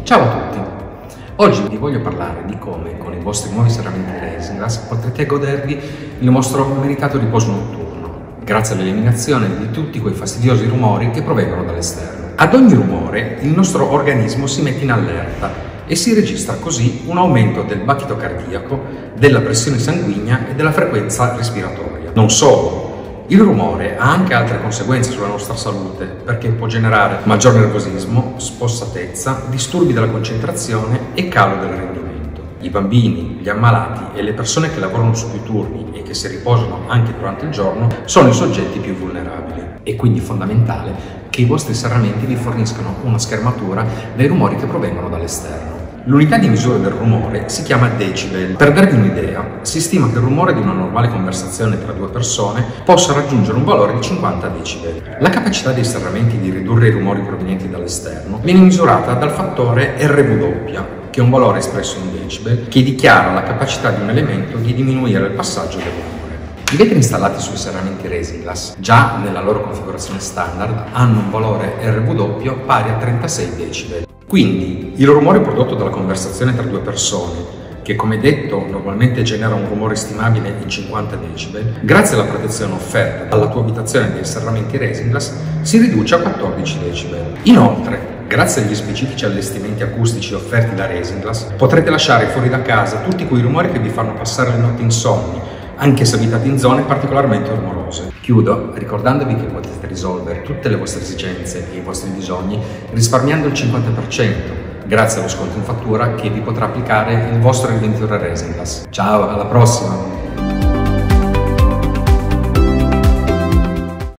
Ciao a tutti! Oggi vi voglio parlare di come con i vostri nuovi serramenti ResinGlass potrete godervi il vostro meritato riposo notturno, grazie all'eliminazione di tutti quei fastidiosi rumori che provengono dall'esterno. Ad ogni rumore il nostro organismo si mette in allerta e si registra così un aumento del battito cardiaco, della pressione sanguigna e della frequenza respiratoria. Non solo, il rumore ha anche altre conseguenze sulla nostra salute, perché può generare maggior nervosismo, spossatezza, disturbi della concentrazione e calo del rendimento. I bambini, gli ammalati e le persone che lavorano su più turni e che si riposano anche durante il giorno sono i soggetti più vulnerabili. È quindi fondamentale che i vostri serramenti vi forniscano una schermatura dai rumori che provengono dall'esterno. L'unità di misura del rumore si chiama decibel. Per darvi un'idea, si stima che il rumore di una normale conversazione tra due persone possa raggiungere un valore di 50 decibel. La capacità dei serramenti di ridurre i rumori provenienti dall'esterno viene misurata dal fattore RW, che è un valore espresso in decibel, che dichiara la capacità di un elemento di diminuire il passaggio del rumore. I vetri installati sui serramenti ResinGlass, già nella loro configurazione standard, hanno un valore RW pari a 36 decibel. Quindi il rumore prodotto dalla conversazione tra due persone, che come detto normalmente genera un rumore stimabile in 50 decibel, grazie alla protezione offerta dalla tua abitazione dei serramenti ResinGlass si riduce a 14 decibel. Inoltre, grazie agli specifici allestimenti acustici offerti da ResinGlass, potrete lasciare fuori da casa tutti quei rumori che vi fanno passare le notti insonni, anche se abitate in zone particolarmente rumorose. Chiudo ricordandovi che potete risolvere tutte le vostre esigenze e i vostri bisogni risparmiando il 50%, grazie allo sconto in fattura che vi potrà applicare il vostro rivenditore ResinGlass. Ciao, alla prossima!